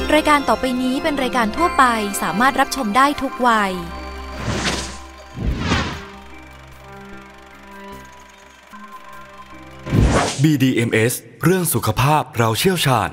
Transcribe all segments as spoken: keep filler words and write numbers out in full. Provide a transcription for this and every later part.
รายการต่อไปนี้เป็นรายการทั่วไปสามารถรับชมได้ทุกวัยบี ดี เอ็ม เอส เรื่องสุขภาพเราเชี่ยวชาญ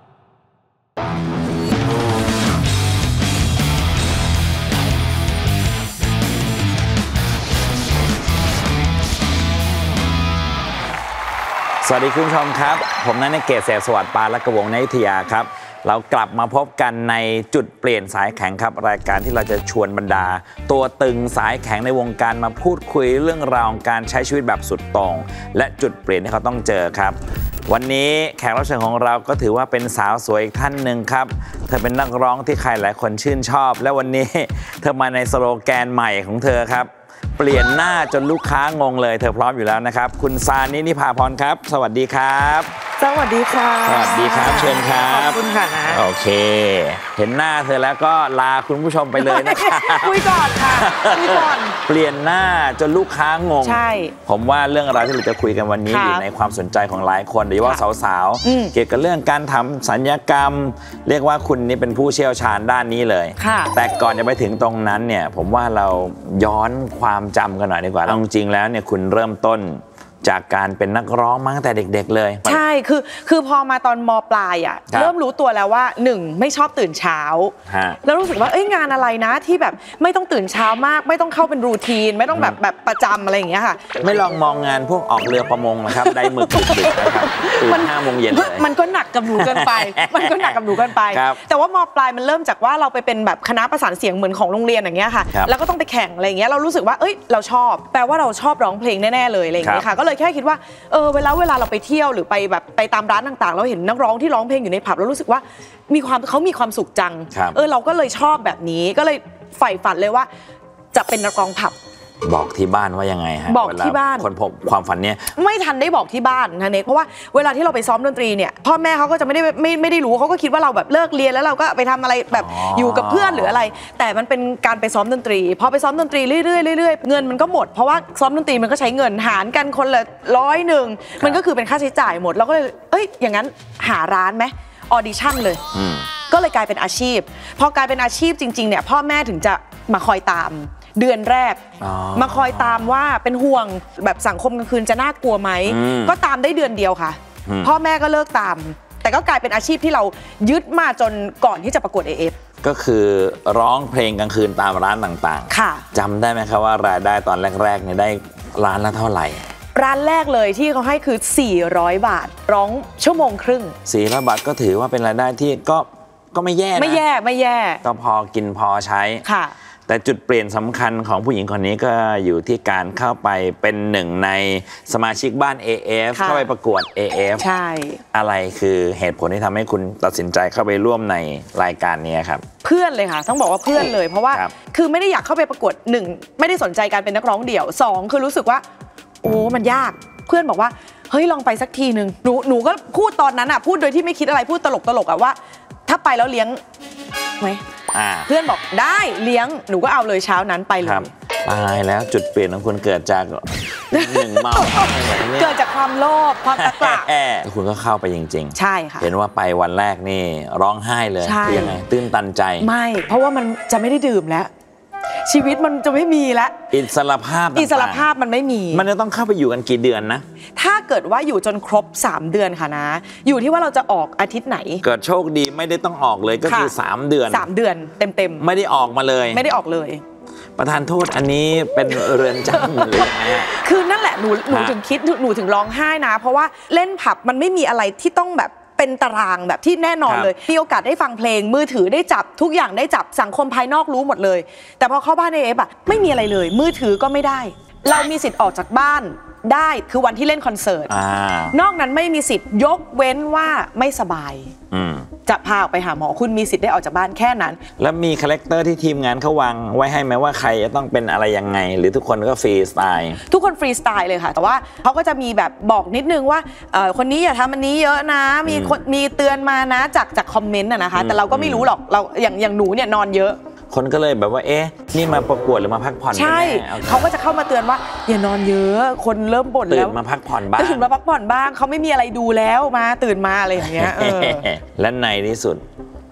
สวัสดีคุณผู้ชมครับผมณัฐเกษ แสงสวัสดิ์ ปานและกระวง ณ อยุธยาครับเรากลับมาพบกันในจุดเปลี่ยนสายแข็งครับรายการที่เราจะชวนบรรดาตัวตึงสายแข็งในวงการมาพูดคุยเรื่องราวของการใช้ชีวิตแบบสุดโต่งและจุดเปลี่ยนที่เขาต้องเจอครับวันนี้แขกรับเชิญของเราก็ถือว่าเป็นสาวสวยอีกท่านหนึ่งครับเธอเป็นนักร้องที่ใครหลายคนชื่นชอบและวันนี้เธอมาในสโลแกนใหม่ของเธอครับเปลี่ยนหน้าจนลูกค้างงเลยเธอพร้อมอยู่แล้วนะครับคุณซานิ นิพาพรครับสวัสดีครับสวัสดีค่ะสวัสดีครับเชิญครับขอบคุณค่ะนะโอเคเห็นหน้าเธอแล้วก็ลาคุณผู้ชมไปเลยนะครับคุยก่อนค่ะคุยก่อนเปลี่ยนหน้าจนลูกค้างงใช่ผมว่าเรื่องราวที่เราจะคุยกันวันนี้อยู่ในความสนใจของหลายคนโดยเฉพาะสาวๆเกี่ยวกับเรื่องการทำศัลยกรรมเรียกว่าคุณนี่เป็นผู้เชี่ยวชาญด้านนี้เลยแต่ก่อนจะไปถึงตรงนั้นเนี่ยผมว่าเราย้อนความจำกันหน่อยดีกว่าจริงๆแล้วเนี่ยคุณเริ่มต้นจากการเป็นนักร้องมาตั้งแต่เด็กๆเลยใช่คือคือพอมาตอนม.ปลายอ่ะเริ่มรู้ตัวแล้วว่าหนึ่งไม่ชอบตื่นเช้าแล้วรู้สึกว่าเอ้ยงานอะไรนะที่แบบไม่ต้องตื่นเช้ามากไม่ต้องเข้าเป็นรูทีนไม่ต้องแบบแบบประจำอะไรอย่างเงี้ยค่ะไม่ลองมองงานพวกออกเรือประมงนะครับได้หมึกดึกๆนะครับตื่นห้าโมงเย็นเลยมันก็หนักกับหนูเกินไปมันก็หนักกับหนูเกินไปแต่ว่าม.ปลายมันเริ่มจากว่าเราไปเป็นแบบคณะประสานเสียงเหมือนของโรงเรียนอย่างเงี้ยค่ะแล้วก็ต้องไปแข่งอะไรอย่างเงี้ยเรารู้สึกว่าเอ้ยเราชอบแปลว่าเราชอบร้องเพลงแน่ๆเลยอะไรอย่างเงี้ยค่ะก็เลยแค่คิดว่าเออเวลาเวลาเราไปเที่ยวหรือไปแบบไปตามร้านต่างๆเราเห็นนักร้องที่ร้องเพลงอยู่ในผับเรารู้สึกว่ามีความเขามีความสุขจังเออเราก็เลยชอบแบบนี้ก็เลยใฝ่ฝันเลยว่าจะเป็นนักร้องผับบอกที่บ้านว่ายังไงฮะบอกที่บ้านคนพบความฝันเนี้ยไม่ทันได้บอกที่บ้านนะเนกเพราะว่าเวลาที่เราไปซ้อมดนตรีเนี่ยพ่อแม่เขาก็จะไม่ได้ไม่ไม่ได้รู้เขาก็คิดว่าเราแบบเลิกเรียนแล้วเราก็ไปทำอะไรแบบอยู่กับเพื่อนหรืออะไรแต่มันเป็นการไปซ้อมดนตรีพอไปซ้อมดนตรีเรื่อยๆเรื่อยๆเงินมันก็หมดเพราะว่าซ้อมดนตรีมันก็ใช้เงินหารกันคนละร้อยหนึ่งมันก็คือเป็นค่าใช้จ่ายหมดเราก็เลยเอ้ยอย่างนั้นหาร้านไหมออดิชั่นเลยก็เลยกลายเป็นอาชีพพอกลายเป็นอาชีพจริงๆเนี่ยพ่อแม่ถึงจะมาคอยตามเดือนแรกมาคอยตามว่าเป็นห่วงแบบสังคมกลางคืนจะน่ากลัวไหมก็ตามได้เดือนเดียวค่ะพ่อแม่ก็เลิกตามแต่ก็กลายเป็นอาชีพที่เรายึดมาจนก่อนที่จะประกวด เอ เอฟก็คือร้องเพลงกลางคืนตามร้านต่างๆค่ะจำได้ไหมครับว่ารายได้ตอนแรกๆเนี่ยได้ร้านละเท่าไหร่ร้านแรกเลยที่เขาให้คือสี่ร้อยบาทร้องชั่วโมงครึ่งสี่ร้อยบาทก็ถือว่าเป็นรายได้ที่ก็ก็ไม่แย่นะไม่แย่ไม่แย่ก็พอกินพอใช้ค่ะแต่จุดเปลี่ยนสำคัญของผู้หญิงคนนี้ก็อยู่ที่การเข้าไปเป็นหนึ่งในสมาชิกบ้าน เอ เอฟ เข้าไปประกวด เอ เอฟใช่อะไรคือเหตุผลที่ทำให้คุณตัดสินใจเข้าไปร่วมในรายการนี้ครับเพื่อนเลยค่ะต้องบอกว่าเพื่อนเลยเพราะว่าคือไม่ได้อยากเข้าไปประกวดหนึ่งไม่ได้สนใจการเป็นนักร้องเดี่ยวสองคือรู้สึกว่าโอ้มันยากเพื่อนบอกว่าเฮ้ยลองไปสักทีนึงหนูหนูก็พูดตอนนั้นอ่ะพูดโดยที่ไม่คิดอะไรพูดตลกตลกอ่ะว่าถ้าไปแล้วเลี้ยงไหมเพื่อนบอกได้เลี้ยงหนูก็เอาเลยเช้านั้นไปเลยตายแล้วจุดเปลี่ยนของคุณเกิดจากหนึ่งเมาเกิดจากความโลภความตะกละคุณก็เข้าไปจริงๆใช่ค่ะเห็นว่าไปวันแรกนี่ร้องไห้เลยยังไงตื้นตันใจไม่เพราะว่ามันจะไม่ได้ดื่มแล้วชีวิตมันจะไม่มีแล้วอิสรภาพอิสรภาพมันไม่มีมันจะต้องเข้าไปอยู่กันกี่เดือนนะถ้าเกิดว่าอยู่จนครบสามเดือนค่ะนะอยู่ที่ว่าเราจะออกอาทิตย์ไหนเกิดโชคดีไม่ได้ต้องออกเลยก็คือสามเดือนสามเดือนเต็มๆไม่ได้ออกมาเลยไม่ได้ออกเลยประธานโทษอันนี้เป็นเรือนจำหรือไงคือนั่นแหละหนูหนูถึงคิดหนูถึงร้องไห้นะเพราะว่าเล่นผับมันไม่มีอะไรที่ต้องแบบเป็นตารางแบบที่แน่นอนเลยมีโอกาสได้ฟังเพลงมือถือได้จับทุกอย่างได้จับสังคมภายนอกรู้หมดเลยแต่พอเข้าบ้าน เอ เอฟ อะไม่มีอะไรเลยมือถือก็ไม่ได้เรามีสิทธิ์ออกจากบ้านได้คือวันที่เล่นคอนเสิร์ตนอกนั้นไม่มีสิทธิ์ยกเว้นว่าไม่สบายจะพาออกไปหาหมอคุณมีสิทธิ์ได้ออกจากบ้านแค่นั้นแล้วมีคาแรคเตอร์ที่ทีมงานเขาวางไว้ให้ไหมว่าใครจะต้องเป็นอะไรยังไงหรือทุกคนก็ฟรีสไตล์ทุกคนฟรีสไตล์เลยค่ะแต่ว่าเขาก็จะมีแบบบอกนิดนึงว่าคนนี้อย่าทำอันนี้เยอะนะมีคนมีเตือนมานะจากจากคอมเมนต์นะคะแต่เราก็ไม่รู้หรอกเราอย่างอย่างหนูเนี่ยนอนเยอะคนก็เลยแบบว่าเอ๊ะนี่มาประกวดหรือมาพักผ่อนใช่เขาก็จะเข้ามาเตือนว่าอย่านอนเยอะคนเริ่มบ่นแล้วตื่นมาพักผ่อนบ้างตื่นมาพักผ่อนบ้างเขาไม่มีอะไรดูแล้วมาตื่นมาอะไรอย่างเงี้ยและในที่สุด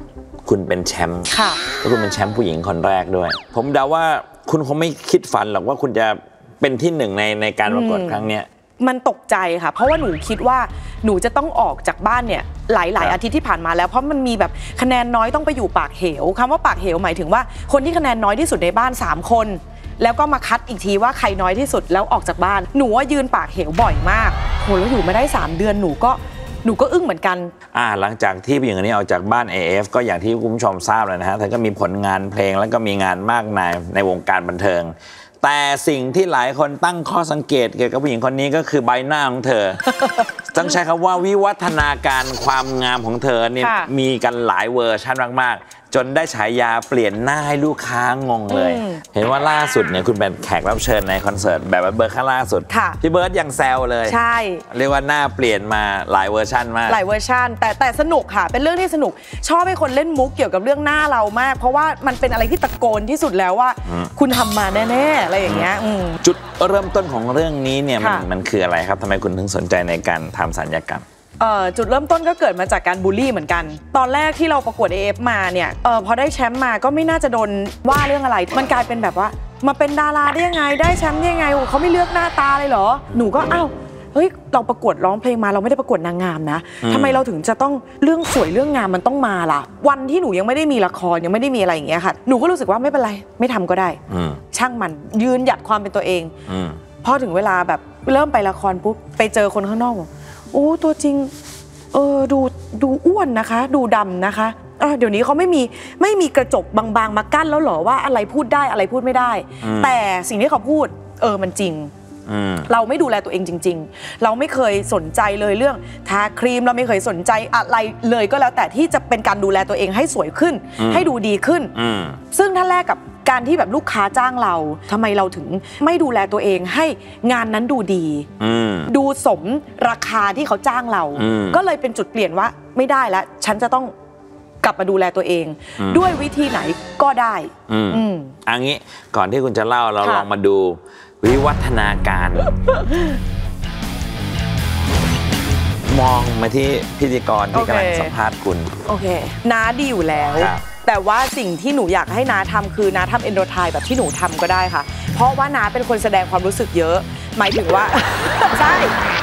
คุณเป็นแชมป์ค่ะแล้วคุณเป็นแชมป์ผู้หญิงคนแรกด้วยผมเดาว่าคุณคงไม่คิดฝันหรอกว่าคุณจะเป็นที่หนึ่งในในการประกวดครั้งเนี้ยมันตกใจค่ะเพราะว่าหนูคิดว่าหนูจะต้องออกจากบ้านเนี่ยหลายๆอาทิตย์ที่ผ่านมาแล้วเพราะมันมีแบบคะแนนน้อยต้องไปอยู่ปากเหวคำว่าปากเหวหมายถึงว่าคนที่คะแนนน้อยที่สุดในบ้านสามคนแล้วก็มาคัดอีกทีว่าใครน้อยที่สุดแล้วออกจากบ้านหนูว่ายืนปากเหวบ่อยมากโหแล้วอยู่มาได้สามเดือนหนูก็หนูก็อึ้งเหมือนกันอ่าหลังจากที่ผู้หญิงคนนี้ออกจากบ้าน เอ เอฟ ก็อย่างที่คุณผู้ชมทราบเลยนะฮะเธอก็มีผลงานเพลงแล้วก็มีงานมากมายในวงการบันเทิงแต่สิ่งที่หลายคนตั้งข้อสังเกตเกี่ยวกับผู้หญิงคนนี้ก็คือใบหน้าของเธอ ต้องใช้คำว่าวิวัฒนาการความงามของเธอเนี่ยมีกันหลายเวอร์ชันมากๆจนได้ฉายาเปลี่ยนหน้าให้ลูกค้างงเลยเห็นว่าล่าสุดเนี่ยคุณเป็นแขกรับเชิญในคอนเสิร์ตแบบเบิร์ดข้างล่าสุดพี่เบิร์ดยังแซวเลยใช่เรียกว่าหน้าเปลี่ยนมาหลายเวอร์ชันมากหลายเวอร์ชันแต่แต่สนุกค่ะเป็นเรื่องที่สนุกชอบให้คนเล่นมุกเกี่ยวกับเรื่องหน้าเรามากเพราะว่ามันเป็นอะไรที่ตะโกนที่สุดแล้วว่าคุณทำมาแน่ๆอะไรอย่างเงี้ยจุดเริ่มต้นของเรื่องนี้เนี่ยมันมันคืออะไรครับทำไมคุณถึงสนใจในการทำศัลยกรรมจุดเริ่มต้นก็เกิดมาจากการบูลลี่เหมือนกันตอนแรกที่เราประกวด เอ เอฟ มาเนี่ยเออพอได้แชมป์มาก็ไม่น่าจะโดนว่าเรื่องอะไรมันกลายเป็นแบบว่ามาเป็นดาราได้ยังไงได้แชมป์ได้ยังไงเขาไม่เลือกหน้าตาเลยเหรอหนูก็อ้าวเฮ้ยเราประกวดร้องเพลงมาเราไม่ได้ประกวดนางงามนะทำไมเราถึงจะต้องเรื่องสวยเรื่องงามมันต้องมาล่ะวันที่หนูยังไม่ได้มีละครยังไม่ได้มีอะไรอย่างเงี้ยค่ะหนูก็รู้สึกว่าไม่เป็นไรไม่ทำก็ได้ช่างมันยืนหยัดความเป็นตัวเองพอถึงเวลาแบบเริ่มไปละครปุ๊บไปเจอคนข้างนอกบอกโอ้ตัวจริงเออดูดูอ้วนนะคะดูดำนะคะเดี๋ยวนี้เขาไม่มีไม่มีกระจกบางๆมากั้นแล้วเหรอว่าอะไรพูดได้อะไรพูดไม่ได้แต่สิ่งที่เขาพูดเออมันจริงเราไม่ดูแลตัวเองจริงๆเราไม่เคยสนใจเลยเรื่องทาครีมเราไม่เคยสนใจอะไรเลยก็แล้วแต่ที่จะเป็นการดูแลตัวเองให้สวยขึ้นให้ดูดีขึ้นซึ่งถ้าแลกกับการที่แบบลูกค้าจ้างเราทำไมเราถึงไม่ดูแลตัวเองให้งานนั้นดูดีดูสมราคาที่เขาจ้างเราก็เลยเป็นจุดเปลี่ยนว่าไม่ได้แล้วฉันจะต้องกลับมาดูแลตัวเองด้วยวิธีไหนก็ได้อันนี้ก่อนที่คุณจะเล่าเราลองมาดูวิวัฒนาการมองมาที่พิธีกรที่กำลังสัมภาษณ์คุณโอเคน้าดีอยู่แล้วแต่ว่าสิ่งที่หนูอยากให้น้าทำคือน้าทำเอนโดไทป์แบบที่หนูทำก็ได้ค่ะเพราะว่าน้าเป็นคนแสดงความรู้สึกเยอะหมายถึงว่าใช่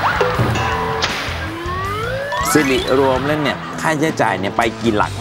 สิริรวมเล่นเนี่ยค่าใช้จ่ายเนี่ยไปกี่หลัก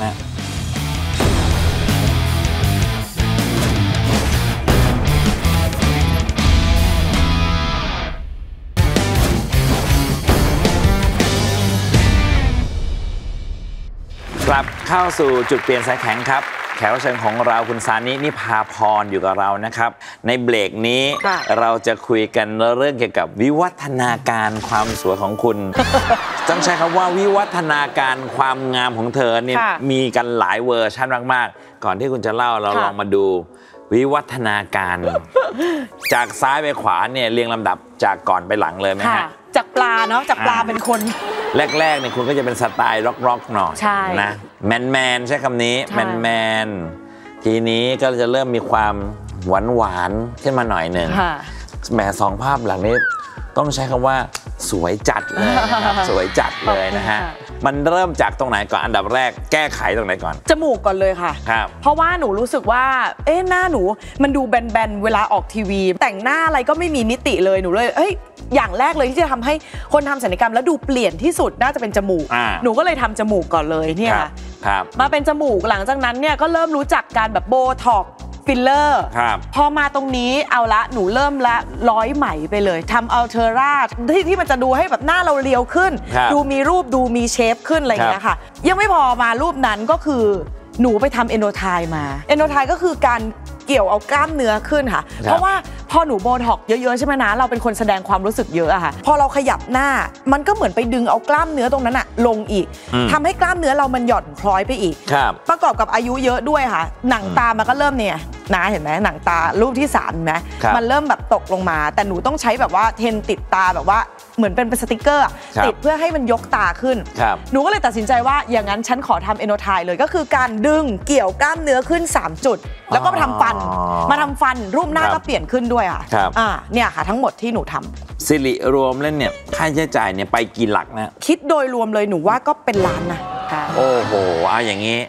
นะครับกลับเข้าสู่จุดเปลี่ยนสายแข็งครับแขกรับเชิญของเราคุณซานินิพาพรอยู่กับเรานะครับในเบรกนี้เราจะคุยกันเรื่องเกี่ยวกับวิวัฒนาการความสวยของคุณ ต้องใช้คำว่าวิวัฒนาการความงามของเธอเนี่ยมีกันหลายเวอร์ชันมากๆก่อนที่คุณจะเล่าเราลองมาดูวิวัฒนาการจากซ้ายไปขวาเนี่ยเรียงลำดับจากก่อนไปหลังเลยไหมฮะจากปลาเนาะจากปลาเป็นคนแรกๆเนี่ยคุณก็จะเป็นสไตล์ร็อกๆหน่อยนะแมนแมนใช้คำนี้แมนแมนทีนี้ก็จะเริ่มมีความหวานหวานขึ้นมาหน่อยหนึ่งแหมสองภาพหลังนี้ต้องใช้คำว่าสวยจัดเลยนะครับสวยจัดเลยนะฮะมันเริ่มจากตรงไหนก่อนอันดับแรกแก้ไขตรงไหนก่อนจมูกก่อนเลยค่ะครับเพราะว่าหนูรู้สึกว่าเอ๊ะหน้าหนูมันดูแบนๆเวลาออกทีวีแต่งหน้าอะไรก็ไม่มีมิติเลยหนูเลยเอ้ยอย่างแรกเลยที่จะทำให้คนทำศัลยกรรมแล้วดูเปลี่ยนที่สุดน่าจะเป็นจมูกหนูก็เลยทำจมูกก่อนเลยเนี่ยครับมาเป็นจมูกหลังจากนั้นเนี่ยก็เริ่มรู้จักการแบบโบท็อกฟิลเลอร์พอมาตรงนี้เอาละหนูเริ่มละร้อยไหมไปเลยทำอัลเทอร่าที่ที่มันจะดูให้แบบหน้าเราเรียวขึ้นดูมีรูปดูมีเชฟขึ้นอะไรอย่างเงี้ยค่ะยังไม่พอมารูปนั้นก็คือหนูไปทำเอนโดไทป์มาเอนโดไทป์ก็คือการเกี่ยวเอากล้ามเนื้อขึ้นค่ะเพราะว่าพอหนูโบท็อกเยอะๆใช่ไหมนะเราเป็นคนแสดงความรู้สึกเยอะอะค่ะพอเราขยับหน้ามันก็เหมือนไปดึงเอากล้ามเนื้อตรงนั้นอะลงอีกทำให้กล้ามเนื้อเรามันหย่อนคล้อยไปอีกประกอบกับอายุเยอะด้วยค่ะหนังตามันก็เริ่มเนี่ยนะเห็นไหมหนังตารูปที่สามเห็นไหมมันเริ่มแบบตกลงมาแต่หนูต้องใช้แบบว่าเทนติดตาแบบว่าเหมือนเป็นสติกเกอร์ติดเพื่อให้มันยกตาขึ้นหนูก็เลยตัดสินใจว่าอย่างนั้นฉันขอทำเอนโดไทป์เลยก็คือการดึงเกี่ยวกล้ามเนื้อขึ้นสามจุดแล้วก็มาทำฟันมาทำฟันรูปหน้าก็เปลี่ยนขึ้นด้วยค่ะอ่าเนี่ยค่ะทั้งหมดที่หนูทำสิริรวมเล่นเนี่ยค่าใช้จ่ายเนี่ยไปกี่หลักนะคิดโดยรวมเลยหนูว่าก็เป็นล้านนะโอ้โหเอาอย่างนี้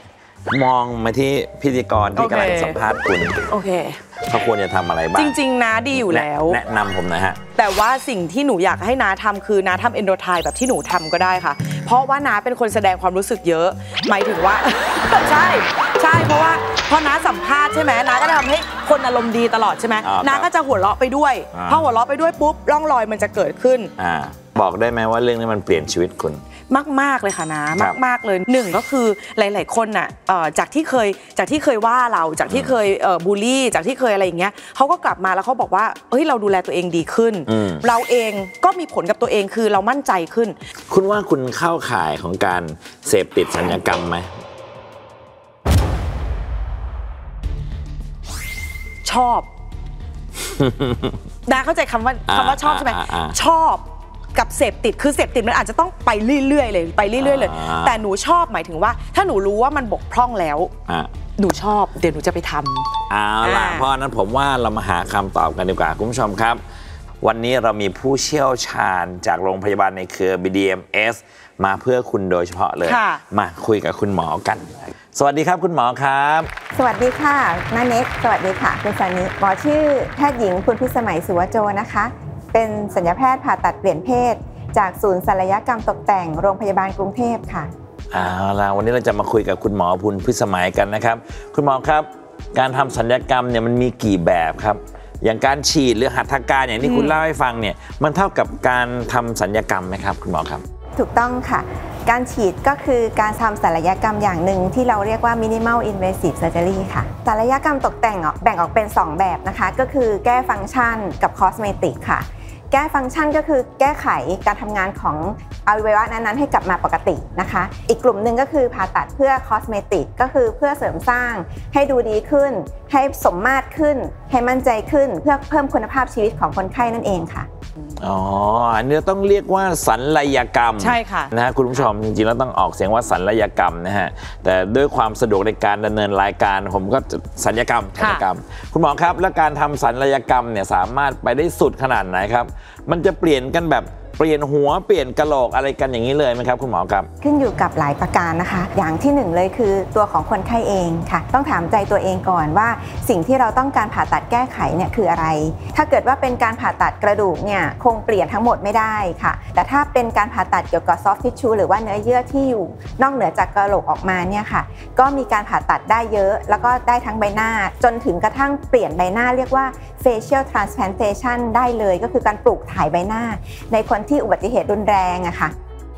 มองมาที่พิธีกรที่กำลังสัมภาษณ์คุณโอเคเขาควรจะทำอะไรบ้างจริงๆนะดีอยู่แล้วแนะนำผมนะฮะแต่ว่าสิ่งที่หนูอยากให้น้าทำคือน้าทำเอนโดไทป์แบบที่หนูทำก็ได้ค่ะเพราะว่าน้าเป็นคนแสดงความรู้สึกเยอะหมายถึงว่า ใช่ใช่เพราะว่าพอน้าสัมภาษณ์ใช่ไหมน้าก็จะทำให้คนอารมณ์ดีตลอดใช่ไหมน้าก็จะหัวเราะไปด้วยพอหัวเราะไปด้วยปุ๊บร่องรอยมันจะเกิดขึ้นบอกได้ไหมว่าเรื่องนี้มันเปลี่ยนชีวิตคุณมากๆเลยค่ะนะมากๆเลยหนึ่งก็คือหลายๆคนน่ะจากที่เคยจากที่เคยว่าเราจากที่เคยบูลลี่จากที่เคยอะไรอย่างเงี้ยเขาก็กลับมาแล้วเขาบอกว่าเฮ้ยเราดูแลตัวเองดีขึ้นเราเองก็มีผลกับตัวเองคือเรามั่นใจขึ้นคุณว่าคุณเข้าข่ายของการเสพติดสัญญกรรมไหมชอบดาเข้าใจคำว่าคำว่าชอบใช่ไหมชอบกับเสพติดคือเสพติดมันอาจจะต้องไปเรื่อยๆเลยไปเรื่อยๆเลยแต่หนูชอบหมายถึงว่าถ้าหนูรู้ว่ามันบกพร่องแล้วหนูชอบเดี๋ยวหนูจะไปทำเอาล่ะเพราะนั้นผมว่าเรามาหาคำตอบกันดีกว่าคุณผู้ชมครับวันนี้เรามีผู้เชี่ยวชาญจากโรงพยาบาลในเครือ บี ดี เอ็ม เอส มาเพื่อคุณโดยเฉพาะเลยมาคุยกับคุณหมอกันสวัสดีครับคุณหมอครับสวัสดีค่ะน้าเน็กสวัสดีค่ะคุณสันนิหมอชื่อแพทย์หญิงคุณพิสมัยสุวโจนะคะเป็นศัลยแพทย์ผ่าตัดเปลี่ยนเพศจากศูนย์ศัลยกรรมตกแต่งโรงพยาบาลกรุงเทพค่ะเอาล่ะวันนี้เราจะมาคุยกับคุณหมอพุนพิสมัยกันนะครับคุณหมอครับการทำศัลยกรรมเนี่ยมันมีกี่แบบครับอย่างการฉีดหรือหัตถการอย่างที่คุณเล่าให้ฟังเนี่ยมันเท่ากับการทำศัลยกรรมไหมครับคุณหมอครับถูกต้องค่ะการฉีดก็คือการทำศัลยกรรมอย่างหนึ่งที่เราเรียกว่า minimal invasive surgery ค่ะศัลยกรรมตกแต่งแบ่งออกเป็นสองแบบนะคะก็คือแก้ฟังก์ชันกับ cosmetic ค่ะแก้ฟังก์ชันก็คือแก้ไขการทำงานของอวัยวะนั้นๆให้กลับมาปกตินะคะอีกกลุ่มหนึ่งก็คือผ่าตัดเพื่อ cosmetic ก็คือเพื่อเสริมสร้างให้ดูดีขึ้นให้สมมาตรขึ้นให้มั่นใจขึ้นเพื่อเพิ่มคุณภาพชีวิตของคนไข้นั่นเองค่ะอ๋ออันนี้ต้องเรียกว่าศัลยกรรมใช่ค่ะนะฮะคุณผู้ชมจริงๆแล้วต้องออกเสียงว่าศัลยกรรมนะฮะแต่ด้วยความสะดวกในการดำเนินรายการผมก็ศัลยกรรมศัลยกรรมคุณหมอครับและการทำศัลยกรรมเนี่ยสามารถไปได้สุดขนาดไหนครับมันจะเปลี่ยนกันแบบเปลี่ยนหัวเปลี่ยนกะโหลกอะไรกันอย่างนี้เลยไหมครับคุณหมอครับขึ้นอยู่กับหลายประการนะคะอย่างที่หนึ่งเลยคือตัวของคนไข้เองค่ะต้องถามใจตัวเองก่อนว่าสิ่งที่เราต้องการผ่าตัดแก้ไขเนี่ยคืออะไรถ้าเกิดว่าเป็นการผ่าตัดกระดูกเนี่ยคงเปลี่ยนทั้งหมดไม่ได้ค่ะแต่ถ้าเป็นการผ่าตัดเกี่ยวกับ soft tissue หรือว่าเนื้อเยื่อที่อยู่นอกเหนือจากกะโหลกออกมาเนี่ยค่ะก็มีการผ่าตัดได้เยอะแล้วก็ได้ทั้งใบหน้าจนถึงกระทั่งเปลี่ยนใบหน้าเรียกว่า facial transplantation ได้เลยก็คือการปลูกถ่ายใบหน้าในคนที่อุบัติเหตุรุนแรงอะค่ะ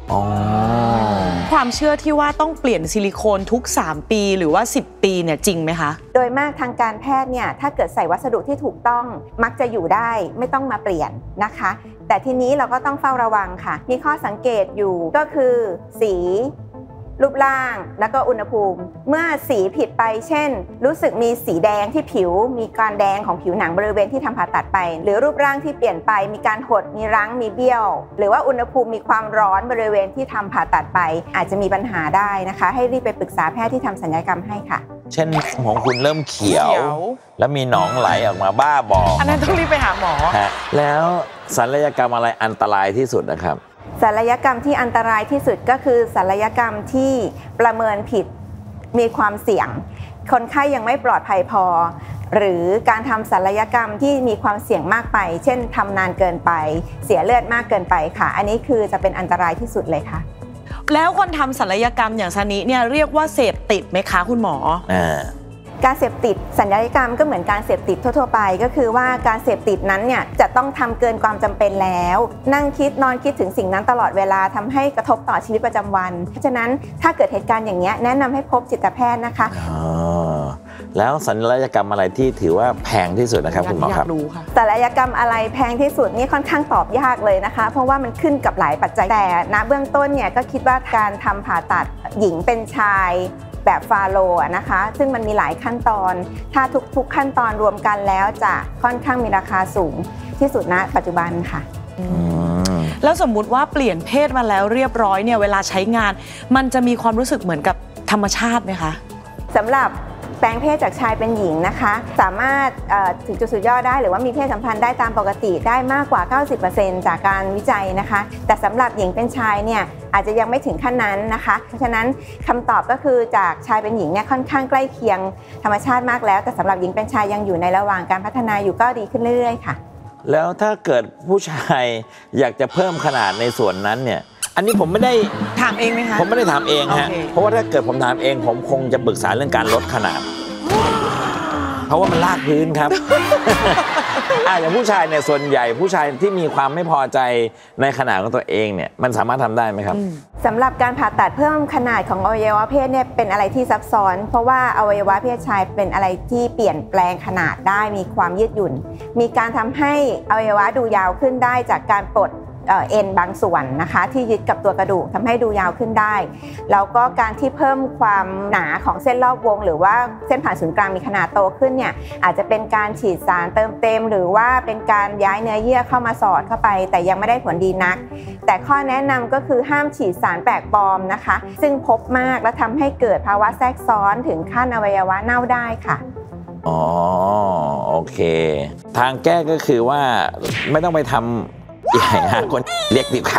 ความเชื่อที่ว่าต้องเปลี่ยนซิลิโคนทุกสามปีหรือว่าสิบปีเนี่ยจริงไหมคะโดยมากทางการแพทย์เนี่ยถ้าเกิดใส่วัสดุที่ถูกต้องมักจะอยู่ได้ไม่ต้องมาเปลี่ยนนะคะแต่ทีนี้เราก็ต้องเฝ้าระวังค่ะมีข้อสังเกตอยู่ก็คือสีรูปร่างแล้วก็อุณหภูมิเมื่อสีผิดไปเช่นรู้สึกมีสีแดงที่ผิวมีการแดงของผิวหนังบริเวณที่ทำผ่าตัดไปหรือรูปร่างที่เปลี่ยนไปมีการหดมีรั้งมีเบี้ยวหรือว่าอุณหภูมิมีความร้อนบริเวณที่ทำผ่าตัดไปอาจจะมีปัญหาได้นะคะให้รีบไปปรึกษาแพทย์ที่ทำศัลยกรรมให้ค่ะเช่นของคุณเริ่มเขียวแล้วมีหนองไหลออกมาบ้าบออันนั้นต้องรีบไปหาหมอแล้วศัลยกรรมอะไรอันตรายที่สุดนะครับศัลยกรรมที่อันตรายที่สุดก็คือศัลยกรรมที่ประเมินผิดมีความเสี่ยงคนไข้ยังไม่ปลอดภัยพอหรือการทำศัลยกรรมที่มีความเสี่ยงมากไปเช่นทำนานเกินไปเสียเลือดมากเกินไปค่ะอันนี้คือจะเป็นอันตรายที่สุดเลยค่ะแล้วคนทำศัลยกรรมอย่างซานิเนี่ยเรียกว่าเสพติดไหมคะคุณหมออ่าการเสพติดศัลยกรรมก็เหมือนการเสพติดทั่วๆไปก็คือว่าการเสพติดนั้นเนี่ยจะต้องทำเกินความจำเป็นแล้วนั่งคิดนอนคิดถึงสิ่งนั้นตลอดเวลาทำให้กระทบต่อชีวิตประจำวันเพราะฉะนั้นถ้าเกิดเหตุการณ์อย่างนี้แนะนำให้พบจิตแพทย์นะคะอ๋อแล้วศัลยกรรมอะไรที่ถือว่าแพงที่สุดนะครับคุณหมอครับศัลยกรรมอะไรแพงที่สุดนี่ค่อนข้างตอบยากเลยนะคะเพราะว่ามันขึ้นกับหลายปัจจัยแต่ณเบื้องต้นเนี่ยก็คิดว่าการทำผ่าตัดหญิงเป็นชายแบบฟาโลนะคะซึ่งมันมีหลายขั้นตอนถ้าทุกๆขั้นตอนรวมกันแล้วจะค่อนข้างมีราคาสูงที่สุดณปัจจุบันค่ะแล้วสมมุติว่าเปลี่ยนเพศมาแล้วเรียบร้อยเนี่ยเวลาใช้งานมันจะมีความรู้สึกเหมือนกับธรรมชาติไหมคะสำหรับแปลงเพศจากชายเป็นหญิงนะคะสามารถถึงจุดสุดยอดได้หรือว่ามีเพศสัมพันธ์ได้ตามปกติได้มากกว่า เก้าสิบเปอร์เซ็นต์ จากการวิจัยนะคะแต่สำหรับหญิงเป็นชายเนี่ยอาจจะยังไม่ถึงขั้นนั้นนะคะเพราะฉะนั้นคำตอบก็คือจากชายเป็นหญิงเนี่ยค่อนข้างใกล้เคียงธรรมชาติมากแล้วแต่สำหรับหญิงเป็นชายยังอยู่ในระหว่างการพัฒนาอยู่ก็ดีขึ้นเรื่อยๆค่ะแล้วถ้าเกิดผู้ชายอยากจะเพิ่มขนาดในส่วนนั้นเนี่ยอันนี้ผมไม่ได้ถามเองไหมคะผมไม่ได้ถามเองฮะ okay. เพราะว่าถ้าเกิดผมถามเองผมคงจะปรึกษาเรื่องการลดขนาด เพราะว่ามันลากพื้นครับ อ่ะอย่างผู้ชายเนี่ยส่วนใหญ่ผู้ชายที่มีความไม่พอใจในขนาดของตัวเองเนี่ยมันสามารถทำได้ไหมครับสำหรับการผ่าตัดเพิ่มขนาดของอวัยวะเพศเนี่ยเป็นอะไรที่ซับซ้อนเพราะว่าอวัยวะเพศชายเป็นอะไรที่เปลี่ยนแปลงขนาดได้มีความยืดหยุ่นมีการทำให้อวัยวะดูยาวขึ้นได้จากการปลดเอ็นบางส่วนนะคะที่ยึดกับตัวกระดูกทำให้ดูยาวขึ้นได้แล้วก็การที่เพิ่มความหนาของเส้นรอบวงหรือว่าเส้นผ่านศูนย์กลางมีขนาดโตขึ้นเนี่ยอาจจะเป็นการฉีดสารเติมเต็มหรือว่าเป็นการย้ายเนื้อเยื่อเข้ามาสอดเข้าไปแต่ยังไม่ได้ผลดีนักแต่ข้อแนะนำก็คือห้ามฉีดสารแปลกปลอมนะคะซึ่งพบมากและทำให้เกิดภาวะแทรกซ้อนถึงขั้นอวัยวะเน่าได้ค่ะอ๋อโอเคทางแก้ก็คือว่าไม่ต้องไปทำใหญ่ฮะคนเรียกดีค่ะ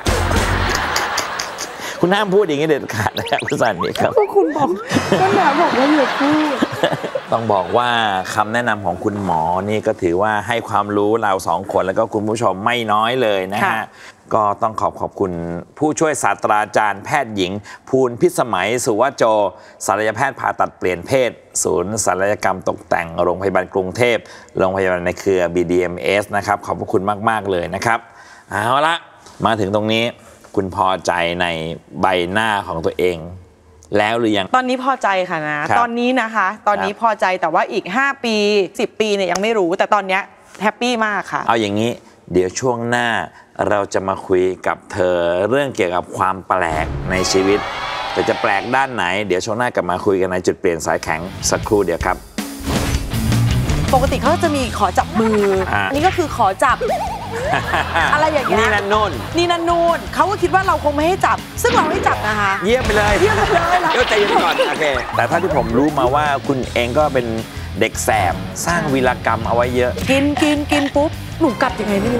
คุณห้ามพูดอย่างนี้เด็ดขาดนะครับคุณสันนี่ครับก็คุณบอกก็หนาบอกว่าอย่าพูดต้องบอกว่าคำแนะนำของคุณหมอนี่ก็ถือว่าให้ความรู้เราสองคนแล้วก็คุณผู้ชมไม่น้อยเลยนะฮะก็ต้องขอบขอบคุณผู้ช่วยศาสตราจารย์แพทย์หญิงภูลพิสมัยสุวโจศัลยแพทย์ผ่าตัดเปลี่ยนเพศศูนย์ศัลยกรรมตกแต่งโรงพยาบาลกรุงเทพโรงพยาบาลในเครือ บี ดี เอ็ม เอส นะครับขอบคุณมากๆเลยนะครับเอาละมาถึงตรงนี้คุณพอใจในใบหน้าของตัวเองแล้วหรือยังตอนนี้พอใจค่ะนะตอนนี้นะคะตอนนี้พอใจแต่ว่าอีกห้าปีสิบปีเนี่ยยังไม่รู้แต่ตอนนี้แฮปปี้มากค่ะเอาอย่างนี้เดี๋ยวช่วงหน้าเราจะมาคุยกับเธอเรื่องเกี่ยวกับความแปลกในชีวิตแต่จะแปลกด้านไหนเดี๋ยวช่วงหน้ากลับมาคุยกันในจุดเปลี่ยนสายแข็งสักครู่เดียวครับปกติเขาจะมีขอจับมืออันนี้ก็คือขอจับอะไรอย่างเงี้ยนี่นั่นนู่นนี่นั่นนู่นเขาก็คิดว่าเราคงไม่ให้จับซึ่งเราให้จับนะคะเยี่ยมไปเลยเยี่ยมไปเลยเดี๋ยวใจเย็นก่อนโอเคแต่ถ้าที่ผมรู้มาว่าคุณเองก็เป็นเด็กแสบสร้างวีรกรรมเอาไว้เยอะกินกินกินปุ๊บหนูกัดยังไงไม่รู้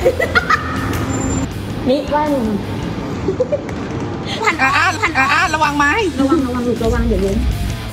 นี่ว่าหนูพันอ่าพันอ่าระวังไม้ระวังระวังหนูระวังเดี๋ยวนี้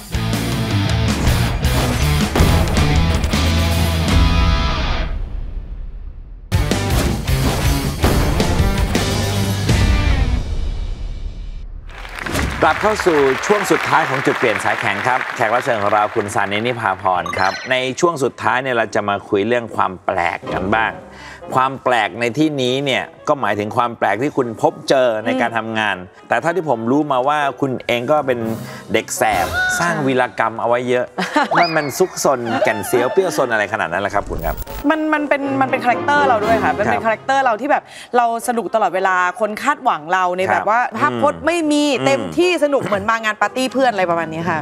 กลับเข้าสู่ช่วงสุดท้ายของจุดเปลี่ยนสายแข็งครับแขกรับเชิญของเราคุณสานินิพาพรครับในช่วงสุดท้ายเนี่ยเราจะมาคุยเรื่องความแปลกกันบ้างความแปลกในที่นี้เนี่ยก็หมายถึงความแปลกที่คุณพบเจอในการทำงานแต่ถ้าที่ผมรู้มาว่าคุณเองก็เป็นเด็กแสบสร้างวีรกรรมเอาไว้เยอะมันมันซุกซนแก่นเสียวเปรี้ยวซนอะไรขนาดนั้นแหละครับคุณครับมันมันเป็นมันเป็นคาแรคเตอร์เราด้วยค่ะมันเป็นคาแรคเตอร์เราที่แบบเราสนุกตลอดเวลาคนคาดหวังเราในแบบว่าภาพพจน์ไม่มีเต็มที่สนุกเหมือนมางานปาร์ตี้เพื่อนอะไรประมาณนี้ค่ะ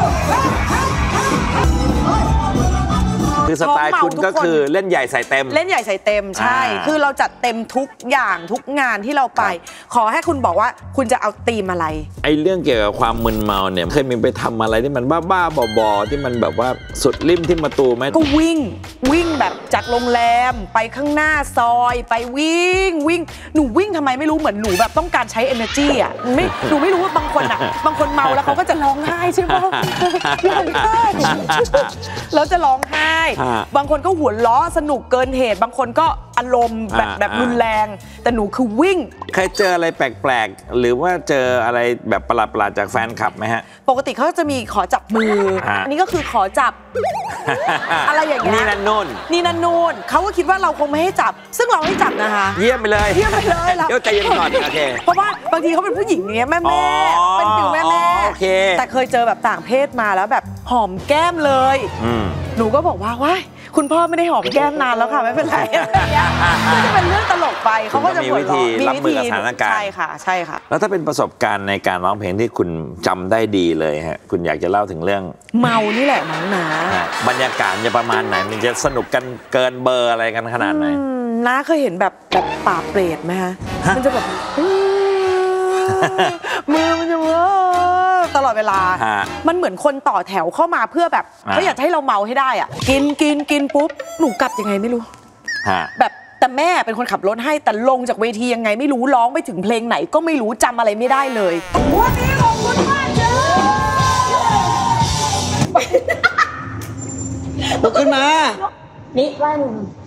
คือสไตล์คุณก็คือเล่นใหญ่ใส่เต็มเล่นใหญ่ใส่เต็มใช่คือเราจัดเต็มทุกอย่างทุกงานที่เราไปขอให้คุณบอกว่าคุณจะเอาธีมอะไรไอ้เรื่องเกี่ยวกับความมึนเมาเนี่ยเคยมีไปทำอะไรที่มันบ้าๆบอๆที่มันแบบว่าสุดริมที่ประตูไหมก็วิ่งวิ่งแบบจากโรงแรมไปข้างหน้าซอยไปวิ่งวิ่งหนูวิ่งทำไมไม่รู้เหมือนหนูแบบต้องการใช้ energy อ่ะไม่หนูไม่รู้ว่าบางคนอ่ะบางคนเมาแล้วเขาก็จะร้องไห้ใช่ไหมร้องไห้แล้วจะร้องไห้บางคนก็หัวล้อสนุกเกินเหตุบางคนก็อารมณ์แบบแบบรุนแรงแต่หนูคือวิ่งเคยเจออะไรแปลกๆหรือว่าเจออะไรแบบประหลาดๆจากแฟนคลับไหมฮะปกติเขาจะมีขอจับมืออันนี้ก็คือขอจับอะไรอย่างเงี้ยนี่นั่นนู่นนี่นั่นนู่นเขาก็คิดว่าเราคงไม่ให้จับซึ่งเราให้จับนะคะเยี่ยมไปเลยเยี่ยมไปเลยเดี๋ยวใจเย็นก่อนโอเคเพราะว่าบางทีเขาเป็นผู้หญิงเนี้ยแม่แม่เป็นฟิวแม่แม่แต่เคยเจอแบบต่างเพศมาแล้วแบบหอมแก้มเลยหนูก็บอกว่าว้ายคุณพ่อไม่ได้หอมแก้มนานแล้วค่ะไม่เป็นไรก็จะเป็นเรื่องตลกไปเขาก็จะมีวิธีรับมือกับสถานการณ์ใช่ค่ะใช่ค่ะแล้วถ้าเป็นประสบการณ์ในการร้องเพลงที่คุณจำได้ดีเลยฮะคุณอยากจะเล่าถึงเรื่องเมานี่แหละเมาหนาบรรยากาศจะประมาณไหนมันจะสนุกกันเกินเบอร์อะไรกันขนาดไหนน้าเคยเห็นแบบแบบป่าเปรตไหมฮะมันจะแบบมือมันจะว่าตลอดเวลา มันเหมือนคนต่อแถวเข้ามาเพื่อแบบเขาอยากให้เราเมาให้ได้อ่ะกินกินกินปุ๊บหนูกลับยังไงไม่รู้แบบแต่แม่เป็นคนขับรถให้แต่ลงจากเวทียังไงไม่รู้ร้องไปถึงเพลงไหนก็ไม่รู้จำอะไรไม่ได้เลยวันนี้ขอบคุณมากเจ้าลุกขึ้นมานี่ว่าหนู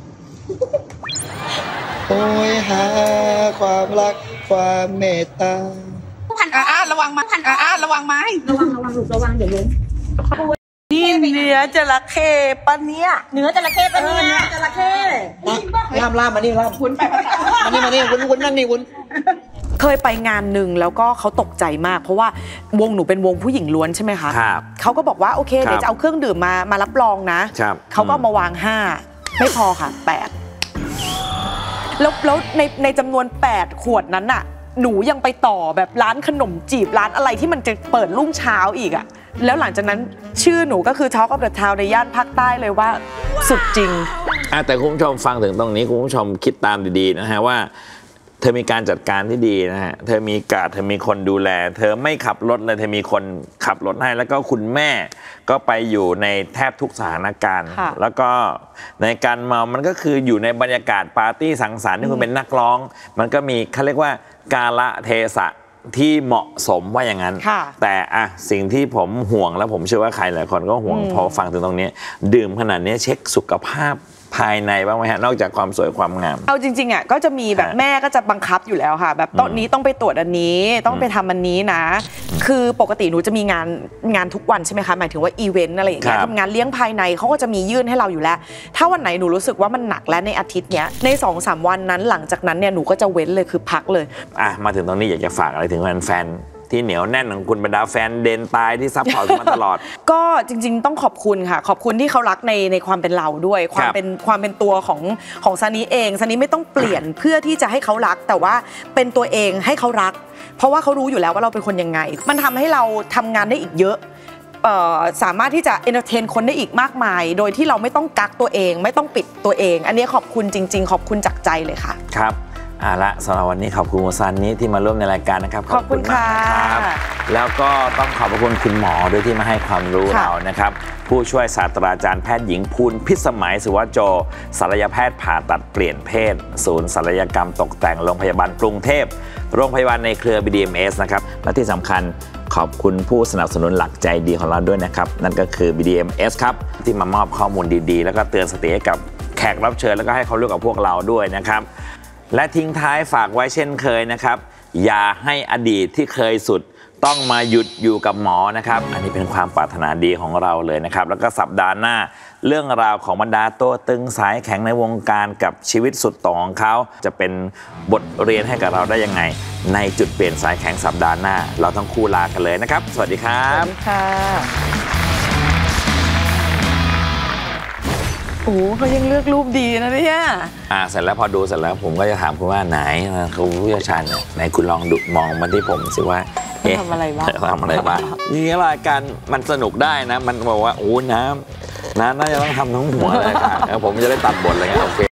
โอ้ยหาความรักความเมตตาอ่าระวังมาอ่าระวังไม้ระวังระวังลูกระวังเดี๋ยวล้มนี่เนื้อจระเข้ปะเนี้ยเนื้อจระเข้ปะเนี้ยจระเข้ล่ามล่ามมานี่ล่ามวุ้นไปมานี่มานี่วุ้นวุ้นนั่งนี่วุ้นเคยไปงานหนึ่งแล้วก็เขาตกใจมากเพราะว่าวงหนูเป็นวงผู้หญิงล้วนใช่ไหมคะเขาก็บอกว่าโอเคเดี๋ยวจะเอาเครื่องดื่มมามารับรองนะเขาก็มาวางห้าไม่พอค่ะแปดแล้วแล้วในในจำนวนแปดขวดนั้นน่ะหนูยังไปต่อแบบร้านขนมจีบร้านอะไรที่มันจะเปิดรุ่งเช้าอีกอะแล้วหลังจากนั้นชื่อหนูก็คือ Talk of the Town ในย่านภาคใต้เลยว่าสุดจริงแต่คุณผู้ชมฟังถึงตรงนี้คุณผู้ชมคิดตามดีๆนะฮะว่าเธอมีการจัดการที่ดีนะฮะเธอมีการ์ดเธอมีคนดูแลเธอไม่ขับรถเลยเธอมีคนขับรถให้แล้วก็คุณแม่ก็ไปอยู่ในแทบทุกสถานการณ์แล้วก็ในการเมามันก็คืออยู่ในบรรยากาศปาร์ตี้สังสรรค์ที่คุณเป็นนักร้องมันก็มีเขาเรียกว่ากาลเทศะที่เหมาะสมว่าอย่างนั้นแต่อะสิ่งที่ผมห่วงแล้วผมเชื่อว่าใครหลายคนก็ห่วงพอฟังถึงตรงนี้ดื่มขนาดนี้เช็คสุขภาพภายในบ้างไหมฮะนอกจากความสวยความงามเอาจริงๆอ่ะก็จะมีแบบแม่ก็จะบังคับอยู่แล้วค่ะแบบตอนนี้ต้องไปตรวจอันนี้ต้องไปทำอันนี้นะคือปกติหนูจะมีงานงานทุกวันใช่ไหมคะหมายถึงว่าอีเวนต์อะไรอย่างเงี้ยทำงานเลี้ยงภายในเขาก็จะมียื่นให้เราอยู่แล้วถ้าวันไหนหนูรู้สึกว่ามันหนักแล้วในอาทิตย์เนี้ยใน สองสาม วันนั้นหลังจากนั้นเนี่ยหนูก็จะเว้นเลยคือพักเลยอ่ะมาถึงตรงนี้อยากจะฝากอะไรถึงแฟนที่เหนียวแน่นของคุณบรรดาแฟนเดนตายที่ซัพพอร์ตมาตลอดก็จริงๆต้องขอบคุณค่ะขอบคุณที่เขารักในในความเป็นเราด้วยความเป็นความเป็นตัวของของซันนี่เองซันนี่ไม่ต้องเปลี่ยนเพื่อที่จะให้เขารักแต่ว่าเป็นตัวเองให้เขารักเพราะว่าเขารู้อยู่แล้วว่าเราเป็นคนยังไงมันทำให้เราทำงานได้อีกเยอะสามารถที่จะเอนเตอร์เทนคนได้อีกมากมายโดยที่เราไม่ต้องกักตัวเองไม่ต้องปิดตัวเองอันนี้ขอบคุณจริงๆขอบคุณจากใจเลยค่ะครับอ่ะละสำหรับวันนี้ขอบคุณซันนี่ที่มาร่วมในรายการนะครับขอบคุณค่ะแล้วก็ต้องขอบคุณคุณหมอด้วยที่มาให้ความรู้เรานะครับผู้ช่วยศาสตราจารย์แพทย์หญิงภูลพิสมัยสุวโจศัลยแพทย์ผ่าตัดเปลี่ยนเพศศูนย์ศัลยกรรมตกแต่งโรงพยาบาลกรุงเทพโรงพยาบาลในเครือ บี ดี เอ็ม เอส นะครับและที่สำคัญขอบคุณผู้สนับสนุนหลักใจดีของเราด้วยนะครับนั่นก็คือ บี ดี เอ็ม เอส ครับที่มามอบข้อมูลดีๆแล้วก็เตือนสติให้กับแขกรับเชิญแล้วก็ให้เขารู้กับพวกเราด้วยนะครับและทิ้งท้ายฝากไว้เช่นเคยนะครับอย่าให้อดีตที่เคยสุดต้องมาหยุดอยู่กับหมอนะครับอันนี้เป็นความปรารถนาดีของเราเลยนะครับแล้วก็สัปดาห์หน้าเรื่องราวของบรรดาตัวตึงสายแข็งในวงการกับชีวิตสุดต่อของเขาจะเป็นบทเรียนให้กับเราได้ยังไงในจุดเปลี่ยนสายแข็งสัปดาห์หน้าเราต้องคู่ลากันเลยนะครับสวัสดีครับสวัสดีค่ะโอ้เขายังเลือกรูปดีนะเนี่ยอ่าเสร็จแล้วพอดูเสร็จแล้วผมก็จะถามคุณว่าไหนคุณผู้เชี่ยวชาญเนี่ยไหนคุณลองดูมองมาที่ผมสิว่าเอ๊ะทำอะไรบ้างทำอะไรบ้างนี่รายการมันสนุกได้นะมันบอกว่าโอ้น้ำน้ำน่าจะต้องทำทั้งหัวเลยค่ะแล้วผมจะได้ตัดบทอะไรเงี้ยโอเค